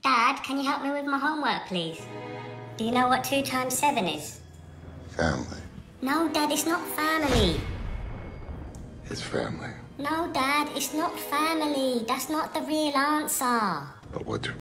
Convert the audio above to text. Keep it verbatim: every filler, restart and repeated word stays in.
Dad, can you help me with my homework, please? Do you know what two times seven is? Family. No, Dad, it's not family. It's family. No, Dad, it's not family. That's not the real answer. But what's